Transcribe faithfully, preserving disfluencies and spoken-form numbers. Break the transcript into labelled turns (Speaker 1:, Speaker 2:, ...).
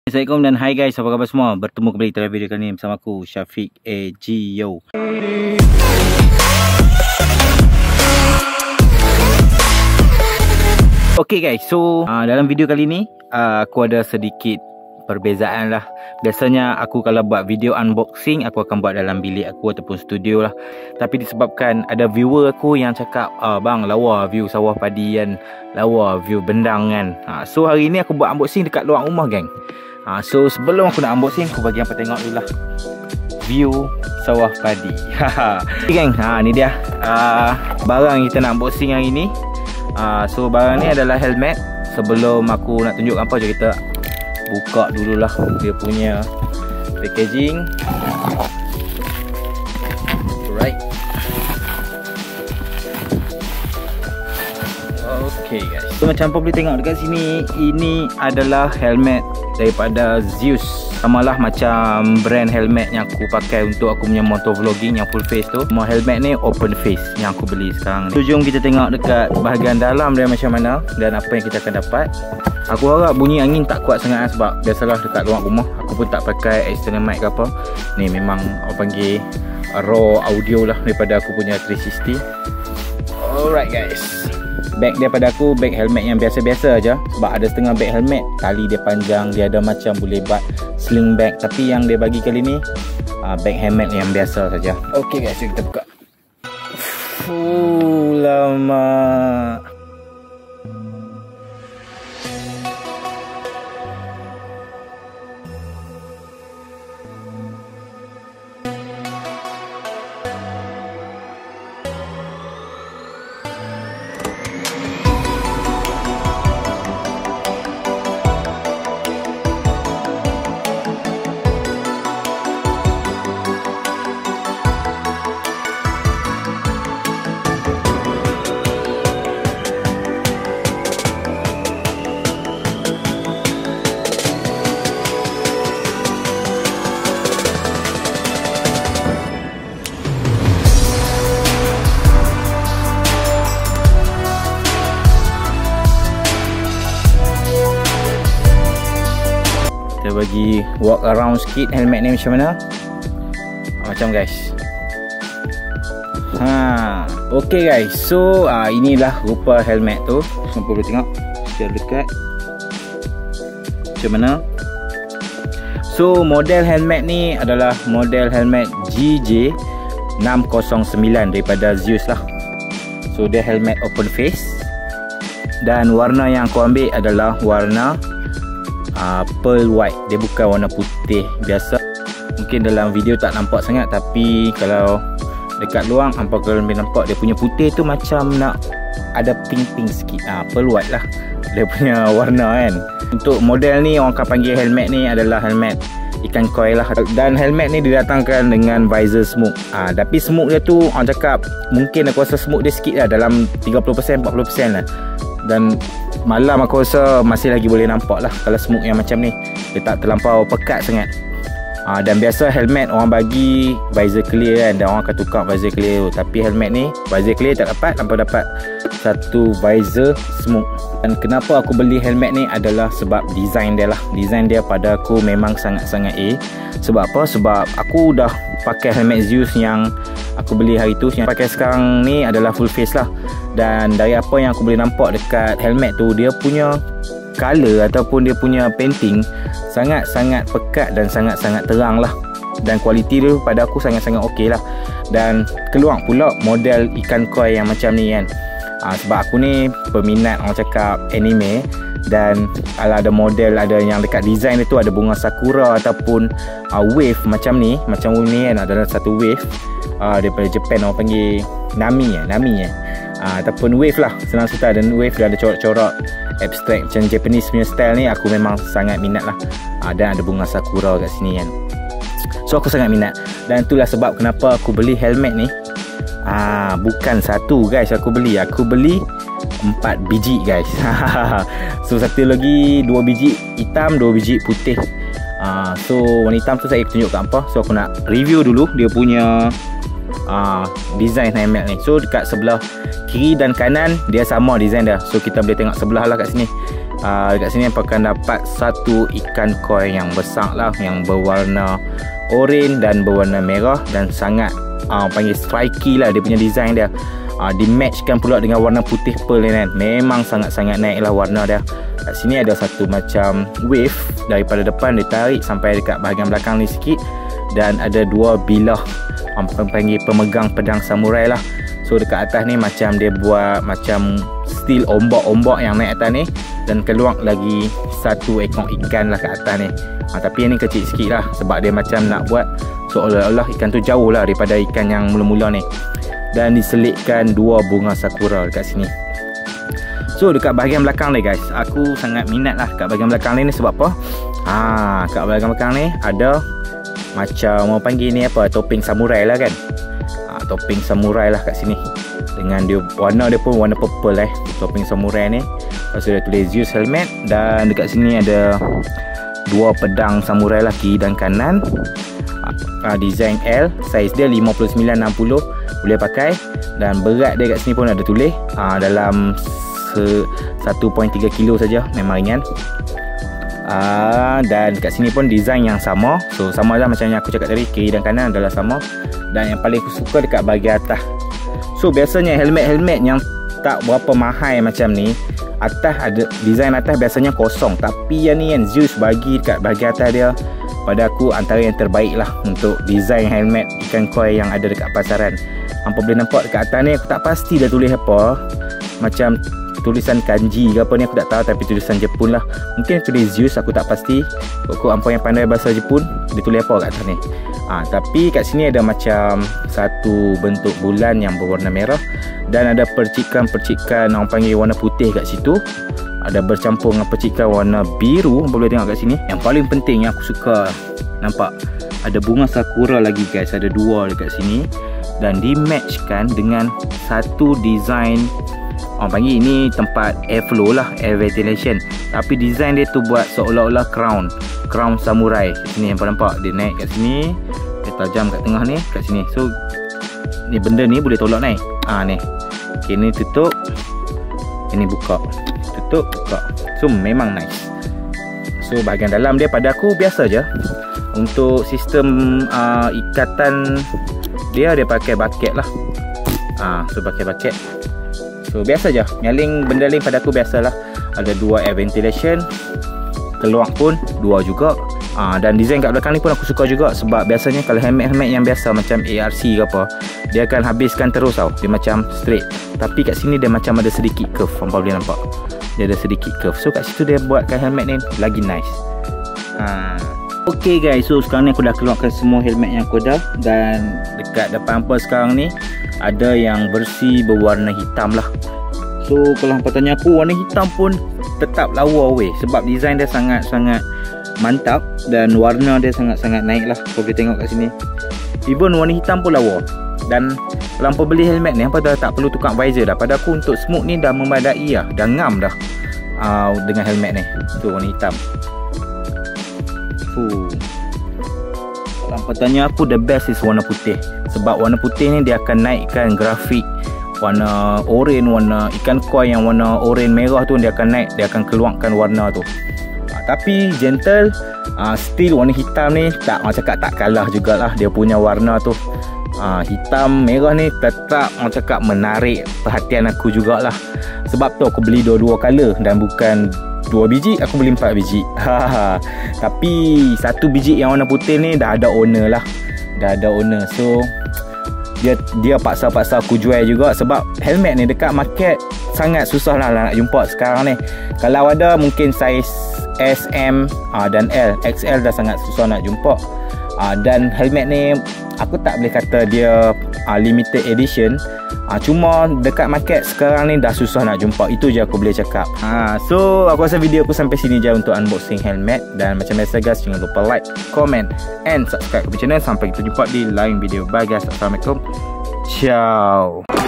Speaker 1: Assalamualaikum dan hai guys, apa khabar semua? Bertemu kembali dalam video kali ini bersama aku Syafiq A G Yo. Okay guys, so uh, dalam video kali ini uh, aku ada sedikit perbezaan lah. Biasanya aku kalau buat video unboxing, aku akan buat dalam bilik aku ataupun studio lah. Tapi disebabkan ada viewer aku yang cakap, ah, bang, lawa view sawah padi kan, lawa view bendang kan. ha, So hari ni aku buat unboxing dekat luar rumah geng. ha, So sebelum aku nak unboxing, aku bagi hampa tengok dulu lah view sawah padi. Okay geng, ha, ni dia uh, barang yang kita nak unboxing hari ni. uh, So barang ni adalah helmet. Sebelum aku nak tunjuk apa, jom kita buka dululah dia punya packaging. Alright. Okay guys, so macam apa boleh tengok dekat sini, ini adalah helmet daripada Zeus. Samalah macam brand helmet yang aku pakai untuk aku punya motor vlogging yang full face tu. Semua helmet ni open face yang aku beli sekarang ni. So jom kita tengok dekat bahagian dalam dia macam mana dan apa yang kita akan dapat. Aku harap bunyi angin tak kuat sangat sebab biasalah dekat luar rumah aku pun tak pakai external mic ke apa. Ni memang orang panggil raw audio lah daripada aku punya three sixty. Alright guys, bag daripada aku bag helmet yang biasa-biasa aja. Sebab ada setengah bag helmet tali dia panjang, dia ada macam boleh buat sling bag. Tapi yang dia bagi kali ni uh, bag helmet yang biasa saja. Okay guys, so kita buka. Fuh, lama. Kita bagi walk around sikit helmet ni macam mana. Macam guys. Ha, okay guys. So uh, inilah rupa helmet tu. Sampai boleh tengok secara dekat macam mana. So model helmet ni adalah model helmet G J enam kosong sembilan daripada Zeus lah. So dia helmet open face. Dan warna yang aku ambil adalah warna Uh, pearl white. Dia bukan warna putih biasa. Mungkin dalam video tak nampak sangat, tapi kalau dekat luar hampa kalau boleh nampak dia punya putih tu macam nak ada pink-pink sikit. uh, Pearl white lah dia punya warna kan. Untuk model ni orang akan panggil helmet ni adalah helmet ikan koi lah. Dan helmet ni didatangkan dengan visor smoke. uh, Tapi smoke dia tu orang cakap mungkin aku rasa smoke dia sikit lah, dalam tiga puluh peratus empat puluh peratus lah. Dan malam aku rasa masih lagi boleh nampak lah kalau smoke yang macam ni. Dia tak terlampau pekat sangat. ha, Dan biasa helmet orang bagi visor clear kan, dan orang akan tukar visor clear tu. Tapi helmet ni visor clear tak dapat, tanpa dapat satu visor smoke. Dan kenapa aku beli helmet ni adalah sebab design dia lah. Design dia pada aku memang sangat-sangat A. Sebab apa? Sebab aku dah pakai helmet Zeus yang aku beli hari tu. Yang pakai sekarang ni adalah full face lah. Dan dari apa yang aku boleh nampak dekat helmet tu, dia punya color ataupun dia punya painting sangat-sangat pekat dan sangat-sangat terang lah. Dan kualiti dia pada aku sangat-sangat okey lah. Dan keluar pula model ikan koi yang macam ni kan. ha, Sebab aku ni peminat orang cakap anime. Dan kalau ada model, ada yang dekat design dia tu ada bunga sakura ataupun uh, wave macam ni. Macam ni kan, ada satu wave uh, daripada Japan orang panggil Nami ya, Nami ya. Uh, ataupun wave lah, senang cerita. Dan wave dia ada corak-corak abstract macam Japanese punya style ni, aku memang sangat minat lah. uh, Dan ada bunga sakura kat sini kan. So aku sangat minat. Dan itulah sebab kenapa aku beli helmet ni. Ah, bukan satu guys aku beli. Aku beli empat biji guys. So satu lagi dua biji hitam, dua biji putih. ah, So warna hitam tu saya tunjuk kat apa. So aku nak review dulu dia punya uh, design helmet ni. So dekat sebelah kiri dan kanan dia sama design dia. So kita boleh tengok sebelah lah kat sini. uh, dekat sini akan dapat satu ikan koi yang besar lah, yang berwarna oranye dan berwarna merah, dan sangat uh, panggil striky lah dia punya design dia. Uh, dimatchkan pula dengan warna putih pearl ni kan. Memang sangat-sangat naik lah warna dia. Kat sini ada satu macam wave daripada depan, dia tarik sampai dekat bahagian belakang ni sikit. Dan ada dua bilah, um, panggil pemegang pedang samurai lah. So dekat atas ni macam dia buat macam stil ombak-ombak yang naik atas ni. Dan keluar lagi satu ekor ikan lah kat atas ni. Ha, tapi yang ni kecil sikit lah, sebab dia macam nak buat seolah-olah ikan tu jauh lah daripada ikan yang mula-mula ni. Dan diselitkan dua bunga sakura dekat sini. So dekat bahagian belakang ni guys, aku sangat minat lah kat bahagian belakang ni, ni sebab apa? Ha, kat bahagian belakang ni ada macam mau panggil ni apa, topeng samurai lah kan. Ha, topeng samurai lah kat sini. Dengan dia warna dia pun warna purple eh, topeng samurai ni. Lepas tu dia tulis Zeus helmet, dan dekat sini ada dua pedang samurai lah, kiri dan kanan. Ha, design L, saiz dia lima puluh sembilan enam puluh, boleh pakai. Dan berat dia kat sini pun ada tulis ha, dalam satu perpuluhan tiga kilo saja, memang ringan. Uh, dan kat sini pun design yang sama. So sama lah macam yang aku cakap tadi, kiri dan kanan adalah sama. Dan yang paling aku suka dekat bahagian atas. So biasanya helmet-helmet yang tak berapa mahal macam ni, atas ada design atas biasanya kosong. Tapi yang ni kan Zeus bagi dekat bahagian atas dia, pada aku antara yang terbaik lah untuk design helmet ikan koi yang ada dekat pasaran. Hampa boleh nampak dekat atas ni, aku tak pasti dah tulis apa, macam tulisan kanji ke apa ni aku tak tahu, tapi tulisan Jepun lah. Mungkin tulis Zeus, aku tak pasti. Kok hampa yang pandai bahasa Jepun, dia tulis apa kat atas ni. Ha, tapi kat sini ada macam satu bentuk bulan yang berwarna merah, dan ada percikan-percikan orang panggil warna putih kat situ. Ada bercampur dengan percikan warna biru, boleh tengok kat sini. Yang paling penting yang aku suka, nampak ada bunga sakura lagi guys, ada dua dekat sini. Dan dimatchkan dengan satu design, orang panggil ini tempat airflow lah, air ventilation. Tapi design dia tu buat seolah-olah crown, crown samurai. Kat sini yang nampak, dia naik kat sini, dia tajam kat tengah ni, kat sini. So ni benda ni boleh tolak naik. Ah ni. Okay, ni tutup, ini buka, tutup, buka. So memang nice. So bahagian dalam dia pada aku biasa je. Untuk sistem uh, ikatan dia, dia pakai bucket lah. Ah, so pakai bucket. So biasa je, nyaling benda lain pada aku biasalah. Ada dua air ventilation, keluar pun dua juga. Ah, dan design kat belakang ni pun aku suka juga, sebab biasanya kalau helmet-helmet yang biasa macam A R C ke apa, dia akan habiskan terus tau, dia macam straight. Tapi kat sini dia macam ada sedikit curve, hampa boleh nampak. Dia ada sedikit curve. So kat situ dia buatkan helmet ni lagi nice. Ha. Okay guys, so sekarang ni aku dah keluarkan semua helmet yang aku dah. Dan dekat depan hampa sekarang ni ada yang bersih berwarna hitam lah. So kalau hampa tanya aku, warna hitam pun tetap lawa weh, sebab design dia sangat-sangat mantap dan warna dia sangat-sangat naik lah. Kau boleh tengok kat sini, even warna hitam pun lawa. Dan kalau hampa beli helmet ni, hampa dah tak perlu tukar visor dah. Pada aku untuk smoke ni dah memadai lah, dah ngam dah uh, dengan helmet ni. Tu warna hitam. Fuh. Kalau hampa tanya aku, the best is warna putih. Sebab warna putih ni dia akan naikkan grafik warna oranye, warna ikan koi yang warna oranye merah tu, dia akan naik, dia akan keluarkan warna tu. Ha, tapi gentle, uh, still warna hitam ni tak, orang cakap tak kalah jugalah dia punya warna tu. Ha, hitam merah ni tetap orang cakap menarik perhatian aku jugalah. Sebab tu aku beli dua-dua color, dan bukan dua biji, aku beli empat biji. Tapi satu biji yang warna putih ni dah ada owner lah, dah ada owner. So dia dia paksa-paksa aku jual juga, sebab helmet ni dekat market sangat susah lah nak jumpa sekarang ni. Kalau ada mungkin saiz S, M uh, dan L. X L dah sangat susah nak jumpa. uh, Dan helmet ni aku tak boleh kata dia uh, limited edition. uh, Cuma dekat market sekarang ni dah susah nak jumpa. Itu je aku boleh cakap. uh, So aku rasa video aku sampai sini je untuk unboxing helmet. Dan macam biasa guys, jangan lupa like, comment and subscribe ke channel. Sampai kita jumpa di lain video. Bye guys, Assalamualaikum. Ciao.